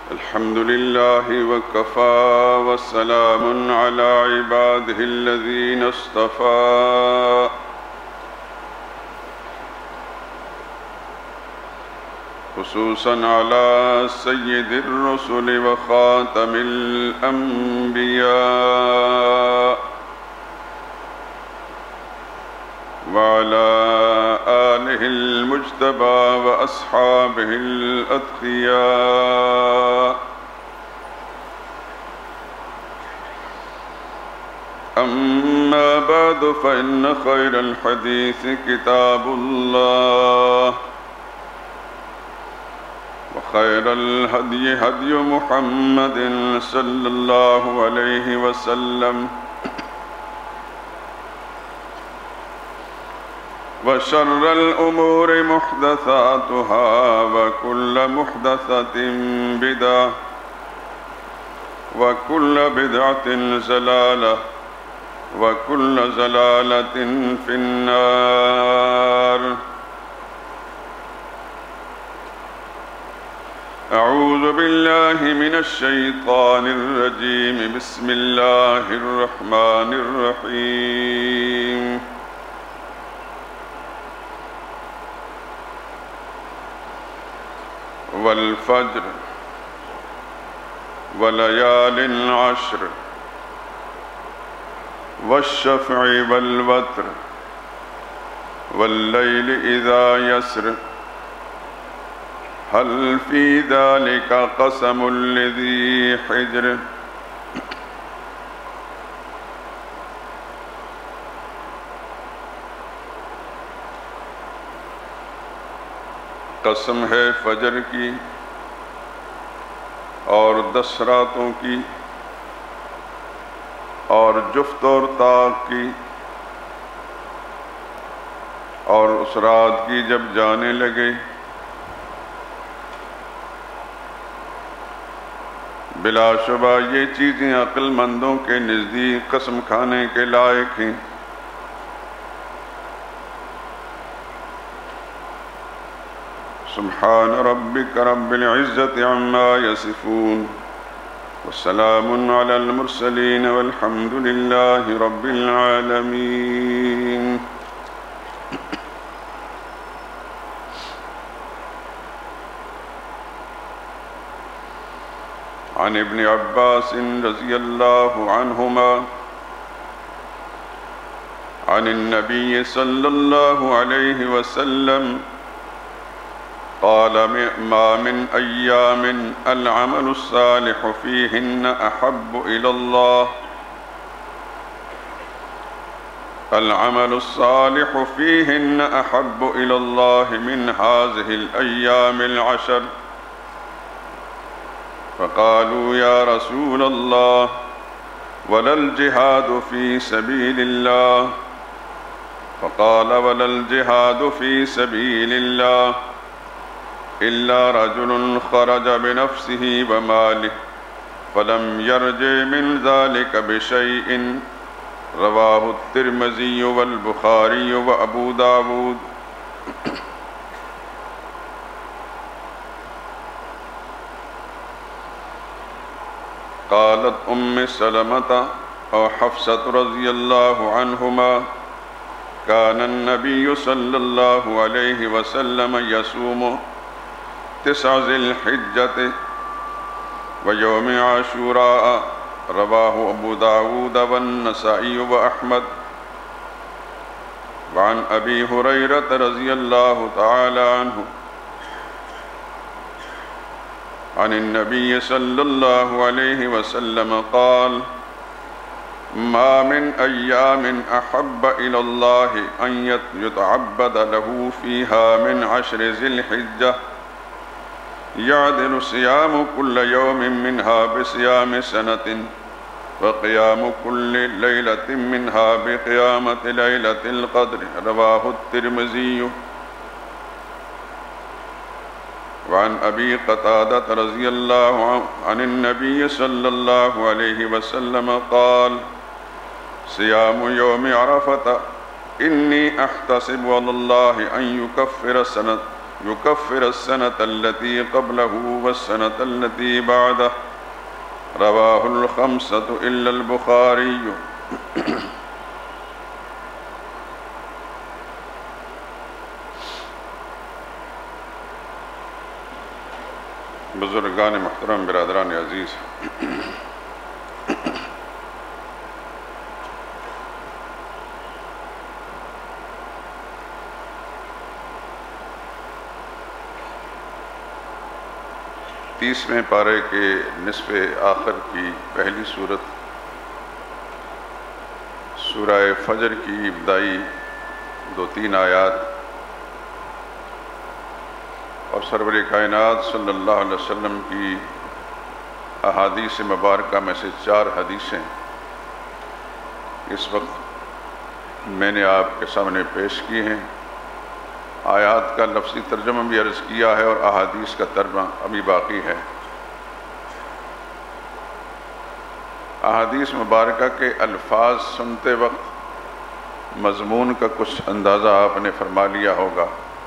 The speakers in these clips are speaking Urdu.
الحمد لله وكفى وسلام على عباده الذين اصطفى خصوصا على سيد الرسل وخاتم الأنبياء وعلى آله المجتبى وأصحابه الأتقياء أما بعد فإن خير الحديث كتاب الله وخير الهدي هدي محمد صلى الله عليه وسلم وشر الأمور محدثاتها وكل محدثة بدعة وكل بدعة زلالة وكل زلالة في النار. أعوذ بالله من الشيطان الرجيم. بسم الله الرحمن الرحيم. والفجر وليال عشر والشفع والوتر والليل إذا يسر هل في ذلك قسم لذي حجر. قسم ہے فجر کی اور 10 راتوں کی اور جفت اور طاق کی اور اس رات کی جب جانے لگے. بلا شبہ یہ چیزیں عقل مندوں کے نزدیک قسم کھانے کے لائق ہیں. سبحان ربك رب العزة عما يصفون وسلام على المرسلين والحمد لله رب العالمين. عن ابن عباس رضي الله عنهما عن النبي صلى الله عليه وسلم قال ما من أيام العمل الصالح فيهن أحب إلى الله العمل الصالح فيهن أحب إلى الله من هذه الأيام العشر. فقالوا يا رسول الله ولا الجهاد في سبيل الله. فقال ولا الجهاد في سبيل الله إلا رجل خرج بنفسه وماله فلم يرجع من ذلك بشيء. رواه الترمذي والبخاري وأبو داود. قالت سلمة أو حفصة رضي الله عنهما كان النبي صلى الله عليه وسلم يصوم 9 ذي الحجة ويوم عاشوراء. رواه أبو داود والنسائي وأحمد. وعن أبي هريرة رضي الله تعالى عنه عن النبي صلى الله عليه وسلم قال ما من أيام أحب إلى الله أن يتعبد له فيها من 10 ذي الحجة يعدل صيام كل يوم منها بصيام سنة وقيام كل ليلة منها بقيامة ليلة القدر. رواه الترمذي. وعن أبي قتادة رضي الله عنه عن النبي صلى الله عليه وسلم قال صيام يوم عرفة إني أحتسب على الله أن يكفر يكفر السنة التي قبله والسنة التي بعده. رواه الخمسة إلا البخاري. بزرگان محترم، برادران عزیز، تیسویں پارے کے نصف آخر کی پہلی صورت سورہ فجر کی ابتدائی 2-3 آیات اور سرور کائنات صلی اللہ علیہ وسلم کی احادیث مبارکہ میں سے 4 حدیثیں اس وقت میں نے آپ کے سامنے پیش کی ہیں۔ آیات کا لفظی ترجمہ بھی عرض کیا ہے اور احادیث کا ترجمہ ابھی باقی ہے۔ احادیث مبارکہ کے الفاظ سنتے وقت مضمون کا کچھ اندازہ آپ نے فرما لیا ہوگا۔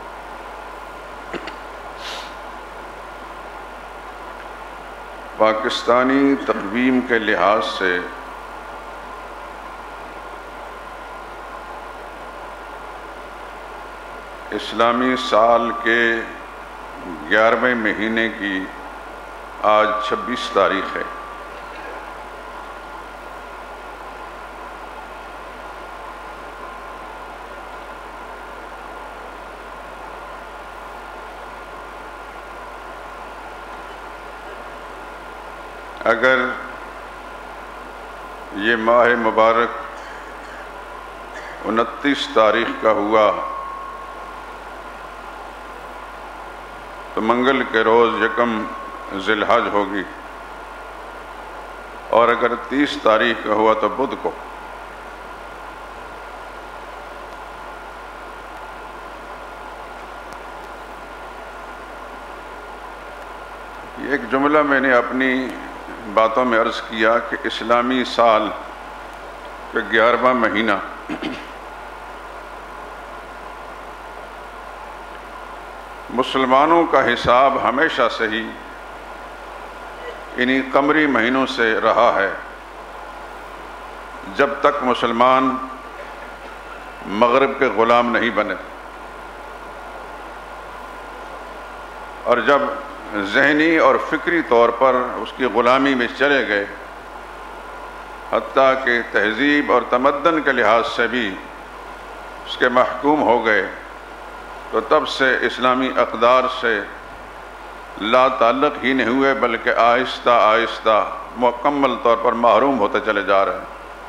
پاکستانی تقویم کے لحاظ سے اسلامی سال کے 11ویں مہینے کی آج 26 تاریخ ہے۔ اگر یہ ماہ مبارک 29 تاریخ کا ہوا تو منگل کے روز 1 ذی الحج ہوگی، اور اگر 30 تاریخ کا ہوا تو بدھ کو۔ ایک جملہ میں نے اپنی باتوں میں عرض کیا کہ اسلامی سال کا 11واں مہینہ مسلمانوں کا حساب ہمیشہ سے ہی انہی قمری مہینوں سے رہا ہے، جب تک مسلمان مغرب کے غلام نہیں بنے، اور جب ذہنی اور فکری طور پر اس کی غلامی میں چلے گئے، حتیٰ کہ تہذیب اور تمدن کے لحاظ سے بھی اس کے محکوم ہو گئے، تو تب سے اسلامی اقدار سے لا تعلق ہی نہیں ہوئے، بلکہ آہستہ آہستہ مکمل طور پر محروم ہوتے چلے جا رہے ہیں۔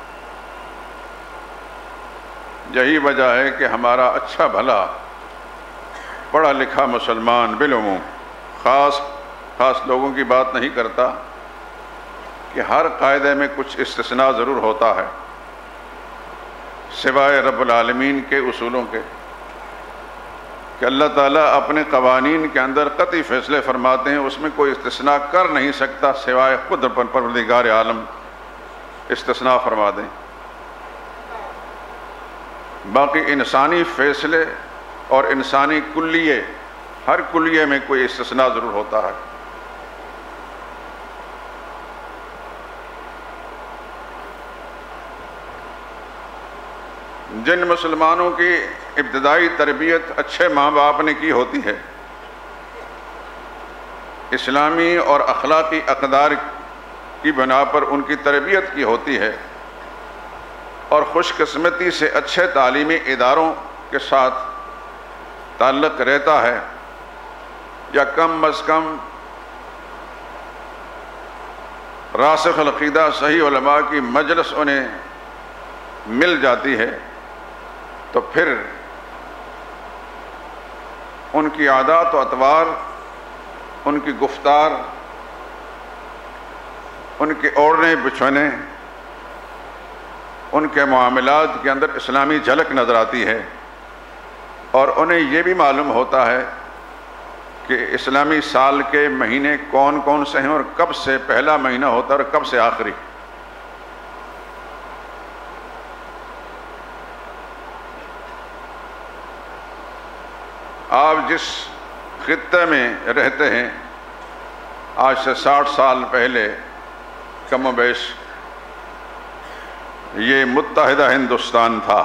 یہی وجہ ہے کہ ہمارا اچھا بھلا پڑھا لکھا مسلمان بالعموم، خاص لوگوں کی بات نہیں کرتا، کہ ہر قاعدے میں کچھ استثناء ضرور ہوتا ہے سوائے رب العالمین کے اصولوں کے، کہ اللہ تعالیٰ اپنے قوانین کے اندر قطعی فیصلے فرماتے ہیں، اس میں کوئی استثناء کر نہیں سکتا سوائے خود پروردگار عالم استثناء فرما دیں۔ باقی انسانی فیصلے اور انسانی کلیے، ہر کلیے میں کوئی استثناء ضرور ہوتا ہے۔ جن مسلمانوں کی ابتدائی تربیت اچھے ماں باپ نے کی ہوتی ہے، اسلامی اور اخلاقی اقدار کی بنا پر ان کی تربیت کی ہوتی ہے، اور خوش قسمتی سے اچھے تعلیمی اداروں کے ساتھ تعلق رہتا ہے، یا کم از کم راسخ العقیدہ صحیح علماء کی مجلس انہیں مل جاتی ہے، تو پھر ان کی عادات و اطوار، ان کی گفتار، ان کے اوڑھنے بچھونے، ان کے معاملات کے اندر اسلامی جھلک نظر آتی ہے، اور انہیں یہ بھی معلوم ہوتا ہے کہ اسلامی سال کے مہینے کون کون سے ہیں اور کب سے پہلا مہینہ ہوتا ہے اور کب سے آخری۔ آپ جس خطے میں رہتے ہیں، آج سے 60 سال پہلے کم و بیش یہ متحدہ ہندوستان تھا،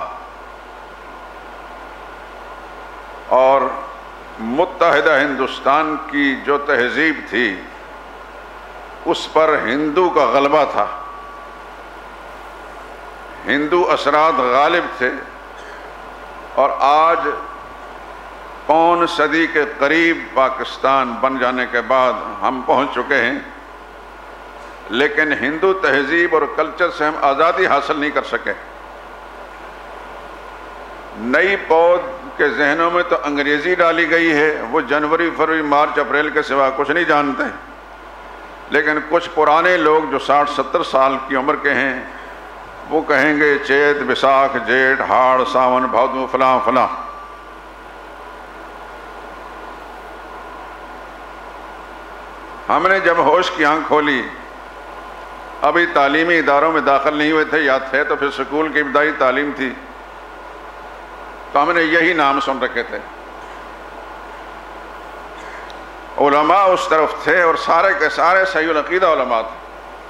اور متحدہ ہندوستان کی جو تہذیب تھی اس پر ہندو کا غلبہ تھا، ہندو اثرات غالب تھے، اور آج پون صدی کے قریب پاکستان بن جانے کے بعد ہم پہنچ چکے ہیں، لیکن ہندو تہذیب اور کلچر سے ہم آزادی حاصل نہیں کر سکے۔ نئی پود کے ذہنوں میں تو انگریزی ڈالی گئی ہے، وہ جنوری، فروری، مارچ، اپریل کے سوا کچھ نہیں جانتے، لیکن کچھ پرانے لوگ جو 60-70 سال کی عمر کے ہیں وہ کہیں گے چیت، بیساکھ، جیٹھ، ہاڑ، ساون، بھادو، فلاں فلاں۔ ہم نے جب ہوش کی آنکھ کھولی، ابھی تعلیمی اداروں میں داخل نہیں ہوئے تھے، یا تھے تو پھر اسکول کی ابتدائی تعلیم تھی، تو ہم نے یہی نام سن رکھے تھے۔ علماء اس طرف تھے، اور سارے کے سارے صحیح العقیدہ علماء تھے،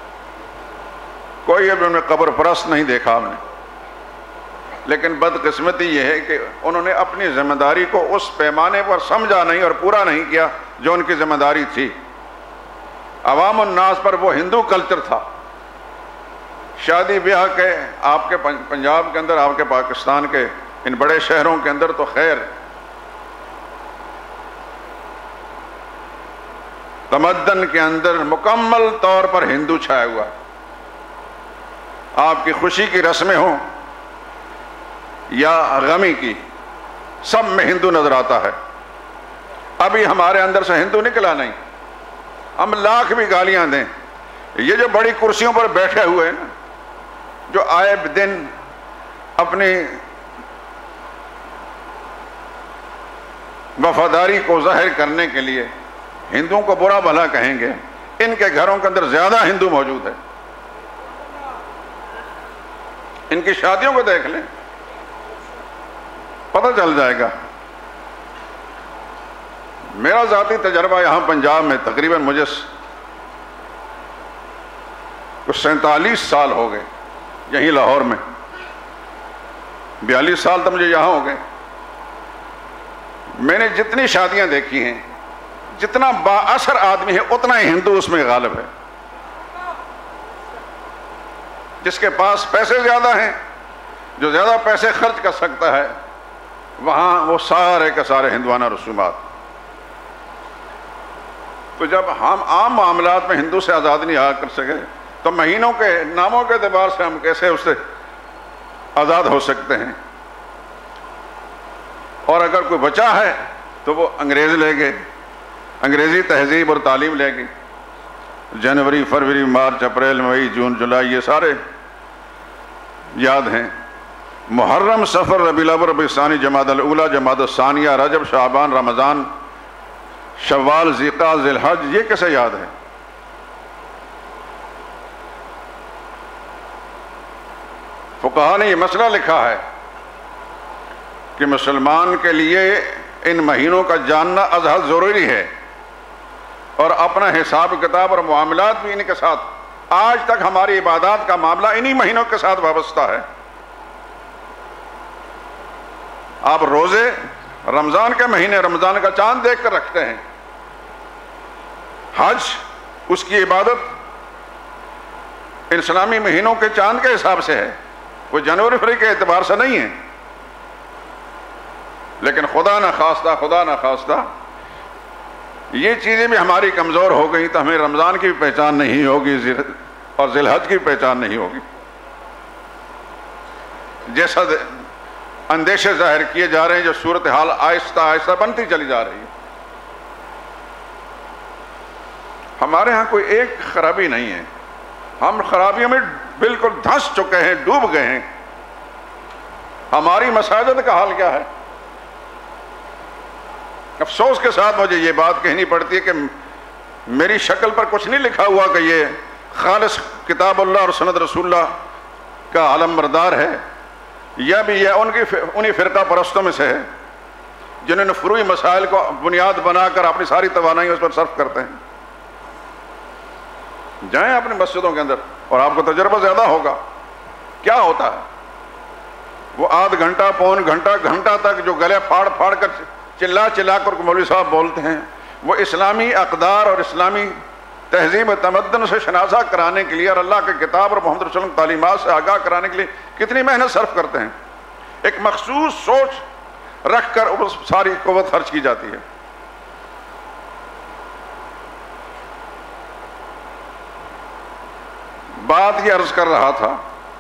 کوئی ابھی انہیں قبر پرست نہیں دیکھا ہم نے۔ لیکن بدقسمتی یہ ہے کہ انہوں نے اپنی ذمہ داری کو اس پیمانے پر سمجھا نہیں اور پورا نہیں کیا جو ان کی ذمہ داری تھی۔ عوام الناس پر وہ ہندو کلچر تھا، شادی بیاہ کے آپ کے پنجاب کے اندر، آپ کے پاکستان کے ان بڑے شہروں کے اندر تو خیر تمدن کے اندر مکمل طور پر ہندو چھایا ہوا ہے۔ آپ کی خوشی کی رسمیں ہوں یا غمی کی، سب میں ہندو نظر آتا ہے۔ ابھی ہمارے اندر سے ہندو نکلا نہیں، ہم لاکھ بھی گالیاں دیں، یہ جو بڑی کرسیوں پر بیٹھے ہوئے ہیں، جو آئے دن اپنی وفاداری کو ظاہر کرنے کے لیے ہندوؤں کو برا بھلا کہیں گے، ان کے گھروں کے اندر زیادہ ہندو موجود ہے۔ ان کی شادیوں کو دیکھ لیں، پتہ چل جائے گا۔ میرا ذاتی تجربہ یہاں پنجاب میں تقریباً مجھے 47 سال ہو گئے، یہیں لاہور میں 42 سال تو مجھے یہاں ہو گئے۔ میں نے جتنی شادیاں دیکھی ہیں، جتنا با اثر آدمی ہے اتنا ہی ہندو اس میں غالب ہے۔ جس کے پاس پیسے زیادہ ہیں، جو زیادہ پیسے خرچ کر سکتا ہے، وہاں وہ سارے کے سارے ہندوانہ رسومات۔ تو جب ہم عام معاملات میں ہندو سے آزاد نہیں آ کر سکے، تو مہینوں کے ناموں کے اعتبار سے ہم کیسے اس سے آزاد ہو سکتے ہیں؟ اور اگر کوئی بچا ہے تو وہ انگریز لے گئے، انگریزی تہذیب اور تعلیم لے گئی۔ جنوری، فروری، مارچ، اپریل، مئی، جون، جولائی، یہ سارے یاد ہیں۔ محرم، صفر، ربیع الاول، ربیع الثانی، جمادی الاولیٰ، جمادی الثانیہ، رجب، شعبان، رمضان، شوال، ذی-القعدہ، ذی الحج، یہ کیسے یاد ہے؟ فقہا نے یہ مسئلہ لکھا ہے کہ مسلمان کے لیے ان مہینوں کا جاننا ازحد ضروری ہے، اور اپنا حساب کتاب اور معاملات بھی ان کے ساتھ، آج تک ہماری عبادات کا معاملہ انہی مہینوں کے ساتھ وابستہ ہے۔ آپ روزے رمضان کے مہینے، رمضان کا چاند دیکھ کر رکھتے ہیں، حج اس کی عبادت اسلامی مہینوں کے چاند کے حساب سے ہے، وہ جنوری فروری کے اعتبار سے نہیں ہے۔ لیکن خدا نہ خواستہ یہ چیزیں بھی ہماری کمزور ہو گئی تو ہمیں رمضان کی بھی پہچان نہیں ہوگی اور ذی الحج کی بھی پہچان نہیں ہوگی۔ جیسا اندیشے ظاہر کیے جا رہے ہیں، جو صورتحال آہستہ آہستہ بنتی چلی جا رہی ہے۔ ہمارے ہاں کوئی ایک خرابی نہیں ہے، ہم خرابیوں میں بالکل دھنس چکے ہیں، ڈوب گئے ہیں۔ ہماری مساجد کا حال کیا ہے؟ افسوس کے ساتھ مجھے یہ بات کہنی پڑتی ہے کہ میری شکل پر کچھ نہیں لکھا ہوا کہ یہ خالص کتاب اللہ اور سنت رسول اللہ کا علم بردار ہے، یا بھی یہ انہی فرقہ پرستوں میں سے ہے۔ جنہوں نے فروعی مسائل کو بنیاد بنا کر اپنی ساری توانائی اس پر صرف کرتے ہیں. جائیں اپنی مسجدوں کے اندر اور آپ کو تجربہ زیادہ ہوگا کیا ہوتا ہے. وہ آدھ گھنٹہ پون گھنٹہ تک جو گلے پھاڑ پھاڑ کر چلا کر مولوی صاحب بولتے ہیں، وہ اسلامی اقدار اور اسلامی تہذیب تمدن سے شناسہ کرانے کے لیے اور اللہ کے کتاب اور محمد رسول اللہ صلی اللہ علیہ وسلم تعلیمات سے آگاہ کرانے کے لیے کتنی محنت صرف کرتے ہیں. ایک مخصوص سوچ رکھ کر اس ساری قوت خرچ کی جاتی ہے. بات یہ عرض کر رہا تھا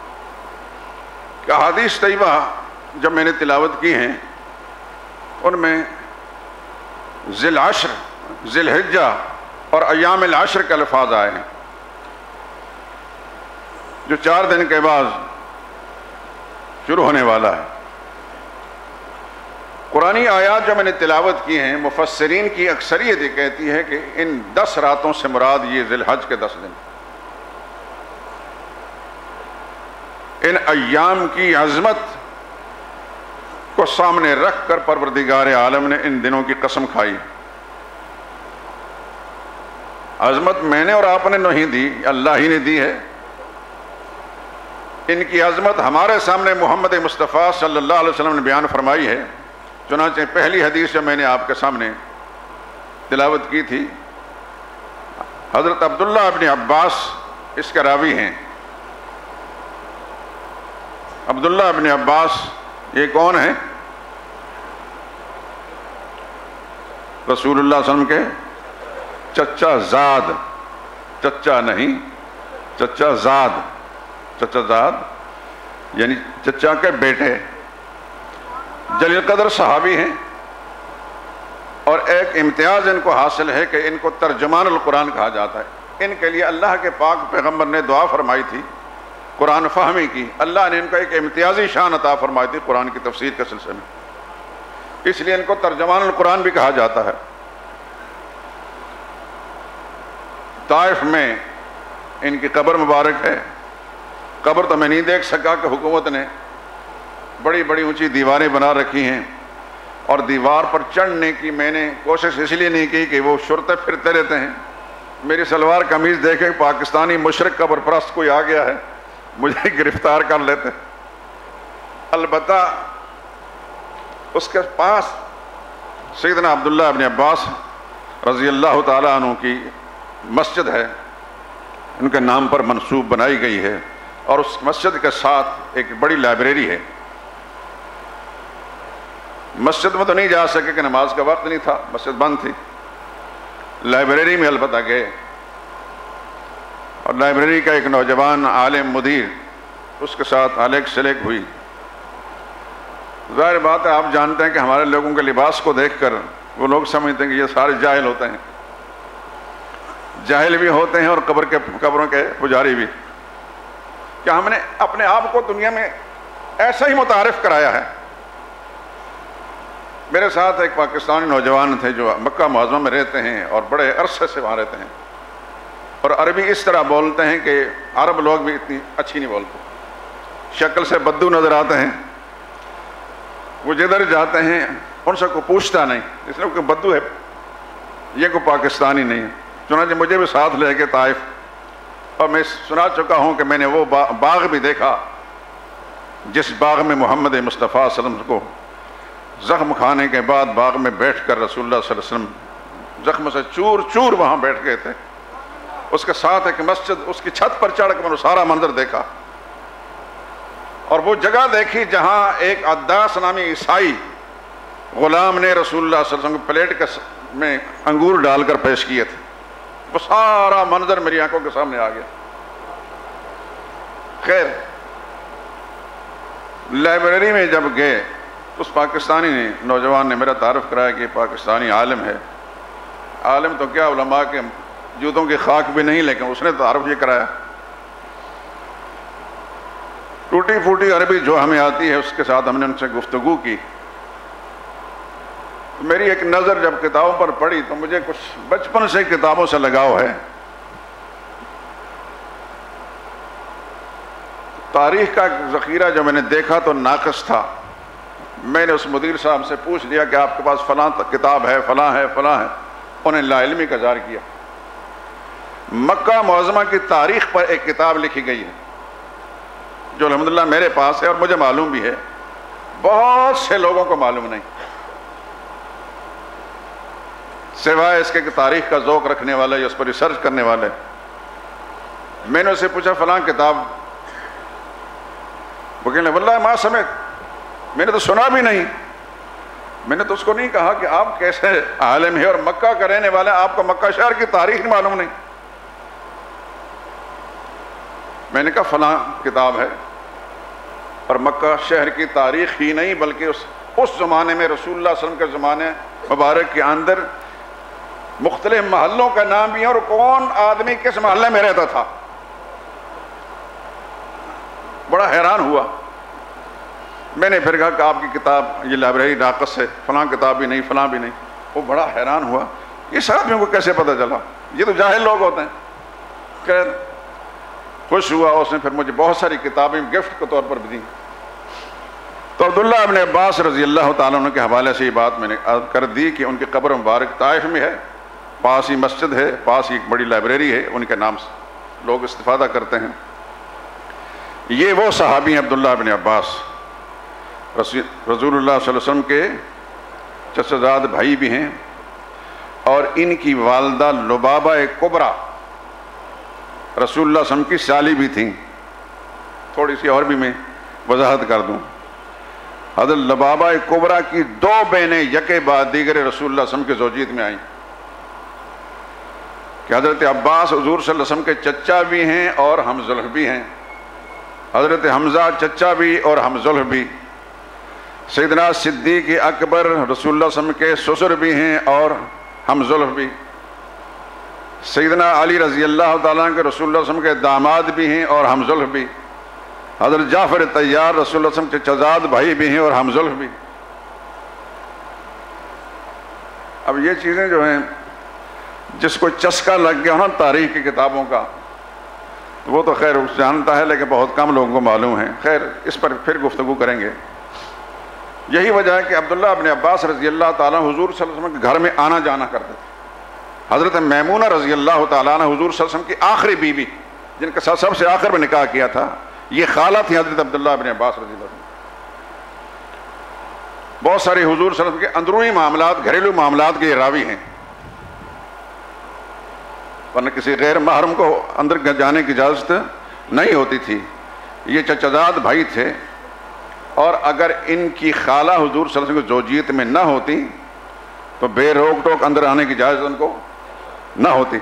کہ احادیث طیبہ جب میں نے تلاوت کی ہیں ان میں ذی العشر، ذی الحجہ اور ایام العشر کے الفاظ آئے ہیں جو 4 دن کے بعد شروع ہونے والا ہے. قرآنی آیات جو میں نے تلاوت کی ہیں مفسرین کی اکثریت یہ کہتی ہے کہ ان 10 راتوں سے مراد یہ ذی الحج کے 10 دن، ان ایام کی عظمت کو سامنے رکھ کر پروردگار عالم نے ان دنوں کی قسم کھائی. عظمت میں نے اور آپ نے نہیں دی، اللہ ہی نے دی ہے. ان کی عظمت ہمارے سامنے محمد مصطفیٰ صلی اللہ علیہ وسلم نے بیان فرمائی ہے. چنانچہ پہلی حدیث جو میں نے آپ کے سامنے تلاوت کی تھی، حضرت عبداللہ ابن عباس اس کے راوی ہیں. عبداللہ ابن عباس یہ کون ہیں؟ رسول اللہ صلی اللہ علیہ وسلم کے چچا زاد، چچا نہیں، چچا زاد، چچا زاد یعنی چچا کے بیٹے، جلیل قدر صحابی ہیں. اور ایک امتیاز ان کو حاصل ہے کہ ان کو ترجمان القرآن کہا جاتا ہے. ان کے لیے اللہ کے پاک پیغمبر نے دعا فرمائی تھی قرآن فہمی کی. اللہ نے ان کو ایک امتیازی شان عطا فرمائی تھی قرآن کی تفسیر کے سلسلے میں، اس لیے ان کو ترجمان القرآن بھی کہا جاتا ہے. طائف میں ان کی قبر مبارک ہے. قبر تو میں نہیں دیکھ سکا کہ حکومت نے بڑی بڑی اونچی دیواریں بنا رکھی ہیں اور دیوار پر چڑھنے کی میں نے کوشش اس لیے نہیں کی کہ وہ شرطے پھرتے رہتے ہیں. میری سلوار قمیض دیکھے پاکستانی مشرق قبر پرست کوئی آ گیا ہے مجھے گرفتار کر لیتے. البتہ اس کے پاس سیدنا عبداللہ ابن عباس رضی اللہ تعالیٰ عنہ کی مسجد ہے، ان کے نام پر منسوب بنائی گئی ہے، اور اس مسجد کے ساتھ ایک بڑی لائبریری ہے. مسجد میں تو نہیں جا سکے کہ نماز کا وقت نہیں تھا، مسجد بند تھی. لائبریری میں البتہ گئے اور لائبریری کا ایک نوجوان عالم مدیر اس کے ساتھ آلیک سلیک ہوئی. ظاہر بات ہے آپ جانتے ہیں کہ ہمارے لوگوں کے لباس کو دیکھ کر وہ لوگ سمجھتے ہیں کہ یہ سارے جاہل ہوتے ہیں، جاہل بھی ہوتے ہیں اور قبروں کے پجاری بھی. کہ ہم نے اپنے آپ کو دنیا میں ایسا ہی متعارف کرایا ہے. میرے ساتھ ایک پاکستانی نوجوان تھے جو مکہ معظمہ میں رہتے ہیں اور بڑے عرصے سے وہاں رہتے ہیں اور عربی اس طرح بولتے ہیں کہ عرب لوگ بھی اتنی اچھی نہیں بولتے، شکل سے بدو نظر آتے ہیں. وہ جدھر جاتے ہیں ان سے کوئی پوچھتا نہیں، اس لیے کہ بدو ہے، یہ کوئی پاکستانی نہیں ہے. چنانچہ مجھے بھی ساتھ لے کے طائف، اور میں سنا چکا ہوں کہ میں نے وہ باغ بھی دیکھا جس باغ میں محمد مصطفیٰ صلی اللہ علیہ وسلم کو زخم کھانے کے بعد باغ میں بیٹھ کر رسول اللہ صلی اللہ علیہ وسلم زخم سے چور چور وہاں بیٹھ گئے تھے. اس کے ساتھ ایک مسجد، اس کی چھت پر چڑھ کر میں نے سارا منظر دیکھا اور وہ جگہ دیکھی جہاں ایک عداس نامی عیسائی غلام نے رسول اللہ صلی اللہ علیہ وسلم کو پلیٹ میں انگور ڈال کر پیش کیے تھے. وہ سارا منظر میری آنکھوں کے سامنے آ گیا. خیر لائبریری میں جب گئے اس پاکستانی نوجوان نے میرا تعارف کرایا کہ پاکستانی عالم ہے. عالم تو کیا، علماء کے جوتوں کی خاک بھی نہیں، لیکن اس نے تعارف یہ کرایا. ٹوٹی پھوٹی عربی جو ہمیں آتی ہے اس کے ساتھ ہم نے ان سے گفتگو کی. میری ایک نظر جب کتابوں پر پڑی تو مجھے کچھ بچپن سے کتابوں سے لگاؤ ہے. تاریخ کا ذخیرہ جو میں نے دیکھا تو ناقص تھا، میں نے اس مدیر صاحب سے پوچھ لیا کہ آپ کے پاس فلاں کتاب ہے، فلاں ہے، فلاں ہے. انہیں لا علمی کا اظہار کیا. مکہ معظمہ کی تاریخ پر ایک کتاب لکھی گئی ہے جو الحمدللہ میرے پاس ہے اور مجھے معلوم بھی ہے، بہت سے لوگوں کو معلوم نہیں، سوائے اس کے کہ تاریخ کا ذوق رکھنے والے یا اس پر ریسرچ کرنے والے. میں نے اسے پوچھا فلاں کتاب، وہ کہنے واللہ ما سمعت، میں نے تو سنا بھی نہیں. میں نے تو اس کو نہیں کہا کہ آپ کیسے عالم ہے اور مکہ کا رہنے والے، آپ کو مکہ شہر کی تاریخ معلوم نہیں. میں نے کہا فلاں کتاب ہے، اور مکہ شہر کی تاریخ ہی نہیں بلکہ اس زمانے میں رسول اللہ صلی اللہ علیہ وسلم کے زمانے مبارک کے اندر مختلف محلوں کا نام بھی ہے اور کون آدمی کس محلے میں رہتا تھا. بڑا حیران ہوا. میں نے پھر کہا کہ آپ کی کتاب یہ لائبریری ناقص ہے، فلاں کتاب بھی نہیں، فلاں بھی نہیں. وہ بڑا حیران ہوا، اس آدمی کو کیسے پتہ چلا، یہ تو جاہل لوگ ہوتے ہیں. خیر خوش ہوا، اس نے پھر مجھے بہت ساری کتابیں گفٹ کے طور پر بھی دیں. تو عبداللہ ابن عباس رضی اللہ تعالیٰ عنہ کے حوالے سے یہ بات میں نے کر دی کہ ان کی قبر مبارک طائف میں ہے، پاس ہی مسجد ہے، پاس ہی ایک بڑی لائبریری ہے، ان کے نام سے لوگ استفادہ کرتے ہیں. یہ وہ صحابی ہیں عبداللہ ابن عباس، رسول اللہ صلی اللہ علیہ وسلم کے چچا زاد بھائی بھی ہیں، اور ان کی والدہ لبابہ کبریٰ رسول اللہ صلی اللہ علیہ وسلم کی سالی بھی تھیں. تھوڑی سی اور بھی میں وضاحت کر دوں. حضرت لبابہ کبریٰ کی 2 بہنیں یکے بعد دیگر رسول اللہ صلی اللہ علیہ وسلم کے زوجیت میں آئیں کہ حضرت عباس حضور صلی اللہ علیہ وسلم کے چچا بھی ہیں اور ہم ذوالح بھی ہیں، حضرت حمزہ چچا بھی اور ہم ذوالح بھی، سیدنا صدیق اکبر رسول اللہ صلی اللہ علیہ وسلم کے سسر بھی ہیں اور ہم ذوالح بھی، سیدنا علی رضی اللہ تعالیٰ کے رسول اللہ صلی اللہ علیہ وسلم کے داماد بھی ہیں اور ہم ذوالح بھی، حضرت جعفر طیار رسول اللہ صلی اللہ علیہ وسلم کے چچزاد بھائی بھی ہیں اور ہم ذوالح بھی. اب یہ چیزیں جو ہیں جس کو چسکا لگ گیا نا تاریخ کی کتابوں کا وہ تو خیر جانتا ہے، لیکن بہت کم لوگوں کو معلوم ہے. خیر اس پر پھر گفتگو کریں گے. یہی وجہ ہے کہ عبداللہ ابن عباس رضی اللہ تعالیٰ حضور صلی اللہ علیہ وسلم کے گھر میں آنا جانا کرتے تھے. حضرت میمونہ رضی اللہ تعالیٰ عنہ حضور صلی اللہ علیہ وسلم کی آخری بیوی جن کے ساتھ سب سے آخر میں نکاح کیا تھا، یہ خالہ تھی حضرت عبداللہ ابن عباس رضی اللہ عنہ. بہت سارے حضور صلی اللہ علیہ وسلم کے اندرونی معاملات، گھریلو معاملات کے یہ راوی ہیں، ورنہ کسی غیر محرم کو اندر جانے کی اجازت نہیں ہوتی تھی. یہ چچزاد بھائی تھے، اور اگر ان کی خالہ حضور صلی اللہ علیہ وسلم کی زوجیت میں نہ ہوتی تو بے روک ٹوک اندر آنے کی اجازت ان کو نہ ہوتی.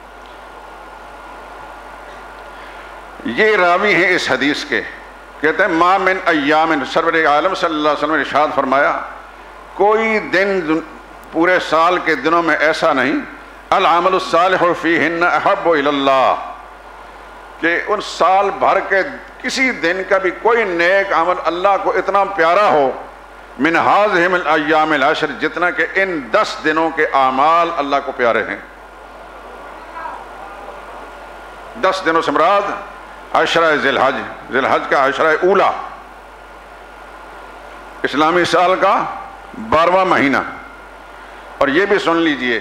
یہ راوی ہیں اس حدیث کے، کہتے ہیں ما من ایام، سرور عالم صلی اللہ علیہ وسلم نے ارشاد فرمایا کوئی دن پورے سال کے دنوں میں ایسا نہیں، العمل الصالح فیہن احب الی اللہ، کہ ان سال بھر کے کسی دن کا بھی کوئی نیک عمل اللہ کو اتنا پیارا ہو من ہذہ الایام العشر، جتنا کہ ان 10 دنوں کے اعمال اللہ کو پیارے ہیں. 10 دنوں سے مراد عشرہ ذی الحج، ذی الحج کا عشرہ اولا، اسلامی سال کا 12واں مہینہ. اور یہ بھی سن لیجئے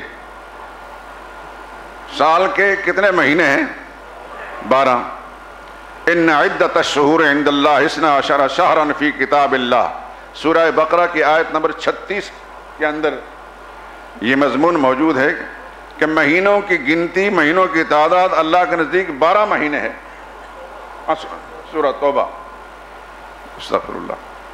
سال کے کتنے مہینے ہیں؟ 12. ان عدت الشہور عند اللہ 12 شہرا فی کتاب اللہ، سورہ بقرہ کی آیت نمبر 36 کے اندر یہ مضمون موجود ہے کہ مہینوں کی گنتی، مہینوں کی تعداد اللہ کے نزدیک 12 مہینے ہے. سورہ توبہ، استغفر اللہ،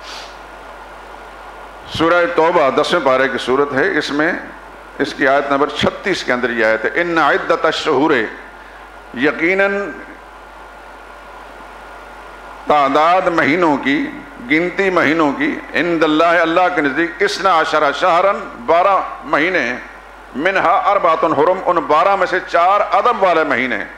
سورہ توبہ 10ویں پارے کی سورت ہے، اس میں اس کی آیت نمبر 36 کے اندر یہ آیت ہے ان عدت الشہور، یقیناً تعداد مہینوں کی، گنتی مہینوں کی، عند اللہ اللہ کے نزدیک 12 شہرا 12 مہینے ہیں، منہا 4 حرم، ان 12 میں سے 4 ادب والے مہینے ہیں.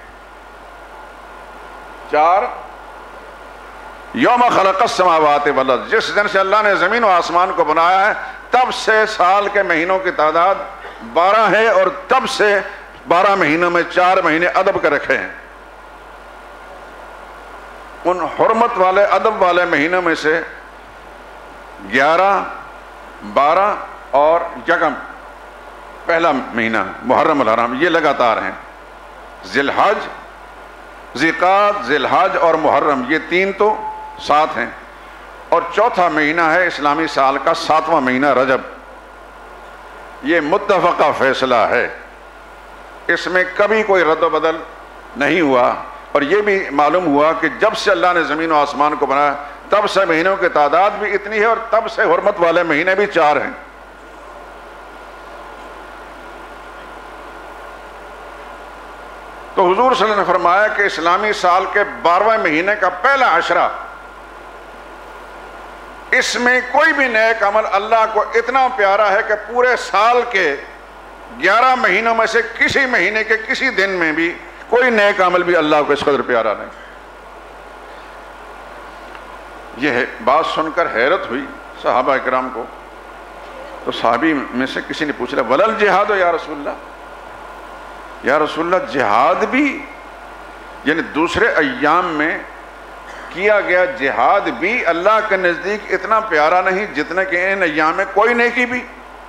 4 یوم خلق السماوات والارض، جس دن سے اللہ نے زمین و آسمان کو بنایا ہے تب سے سال کے مہینوں کی تعداد 12 ہے، اور تب سے 12 مہینوں میں 4 مہینے ادب کے رکھے ہیں. ان حرمت والے ادب والے مہینوں میں سے 11, 12 اور یکم پہلا مہینہ محرم الحرام، یہ لگاتار ہیں۔ ذی الحج، ذی-قعدہ، ذی الحج اور محرم، یہ 3 تو ساتھ ہیں، اور چوتھا مہینہ ہے اسلامی سال کا 7واں مہینہ رجب۔ یہ متفقہ فیصلہ ہے، اس میں کبھی کوئی رد و بدل نہیں ہوا، اور یہ بھی معلوم ہوا کہ جب سے اللہ نے زمین و آسمان کو بنایا تب سے مہینوں کی تعداد بھی اتنی ہے، اور تب سے حرمت والے مہینے بھی 4 ہیں۔ تو حضور صلی اللہ علیہ وسلم نے فرمایا کہ اسلامی سال کے 12ویں مہینے کا پہلا عشرہ، اس میں کوئی بھی نیک عمل اللہ کو اتنا پیارا ہے کہ پورے سال کے 11 مہینوں میں سے کسی مہینے کے کسی دن میں بھی کوئی نیک عمل بھی اللہ کو اس قدر پیارا نہیں۔ یہ بات سن کر حیرت ہوئی صحابہ اکرام کو، تو صحابی میں سے کسی نے پوچھا ولل جہاد یا رسول اللہ، یا رسول اللہ جہاد بھی، یعنی دوسرے ایام میں کیا گیا جہاد بھی اللہ کے نزدیک اتنا پیارا نہیں جتنا کہ ان ایام میں کوئی نیکی بھی؟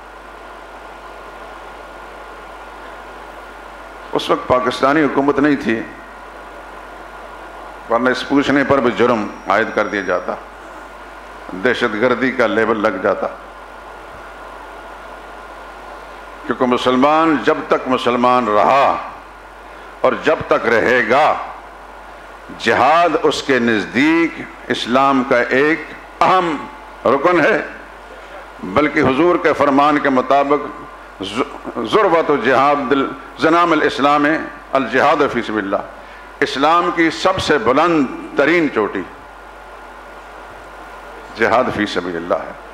اس وقت پاکستانی حکومت نہیں تھی، ورنہ اس پوچھنے پر بھی جرم عائد کر دیا جاتا، دہشت گردی کا لیبل لگ جاتا، کیونکہ مسلمان جب تک مسلمان رہا اور جب تک رہے گا، جہاد اس کے نزدیک اسلام کا ایک اہم رکن ہے، بلکہ حضور کے فرمان کے مطابق ذروۃ جہاد زنام الاسلام الجہاد فی سبیل اللہ، اسلام کی سب سے بلند ترین چوٹی جہاد فی سبیل اللہ ہے۔